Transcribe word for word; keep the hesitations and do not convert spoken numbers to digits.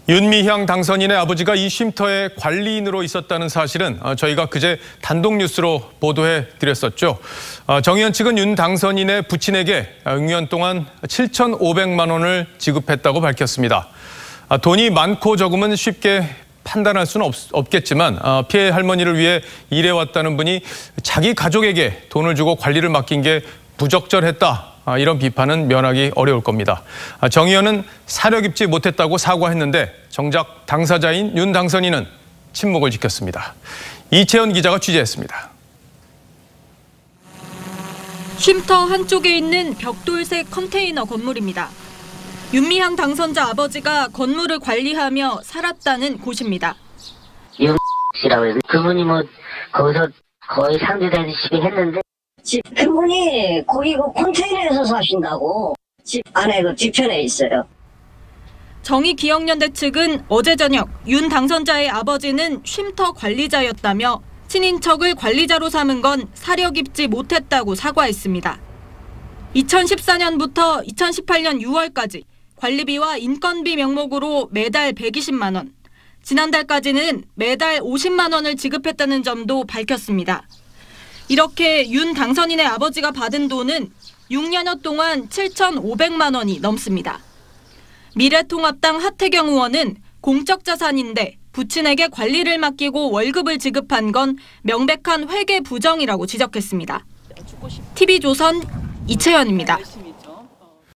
윤미향 당선인의 아버지가 이 쉼터의 관리인으로 있었다는 사실은 저희가 그제 단독 뉴스로 보도해 드렸었죠. 정 의원 측은 윤 당선인의 부친에게 육 년 동안 칠천오백만 원을 지급했다고 밝혔습니다. 돈이 많고 적음은 쉽게 판단할 수는 없, 없겠지만 피해 할머니를 위해 일해왔다는 분이 자기 가족에게 돈을 주고 관리를 맡긴 게 부적절했다. 이런 비판은 면하기 어려울 겁니다. 정 의원은 사려 깊지 못했다고 사과했는데 정작 당사자인 윤 당선인은 침묵을 지켰습니다. 이채연 기자가 취재했습니다. 쉼터 한쪽에 있는 벽돌색 컨테이너 건물입니다. 윤미향 당선자 아버지가 건물을 관리하며 살았다는 곳입니다. 윤 씨라고 해서 그분이 뭐 거기서 거의 상주되듯이 했는데 집 그분이 거기 그 컨테이너에서 사신다고 집 안에 그 뒤편에 있어요. 정의기억연대 측은 어제 저녁 윤 당선자의 아버지는 쉼터 관리자였다며 친인척을 관리자로 삼은 건 사려 깊지 못했다고 사과했습니다. 이천십사 년부터 이천십팔 년 유월까지 관리비와 인건비 명목으로 매달 백이십만 원, 지난달까지는 매달 오십만 원을 지급했다는 점도 밝혔습니다. 이렇게 윤 당선인의 아버지가 받은 돈은 육 년여 동안 칠천오백만 원이 넘습니다. 미래통합당 하태경 의원은 공적 자산인데 부친에게 관리를 맡기고 월급을 지급한 건 명백한 회계 부정이라고 지적했습니다. 티비조선 이채연입니다.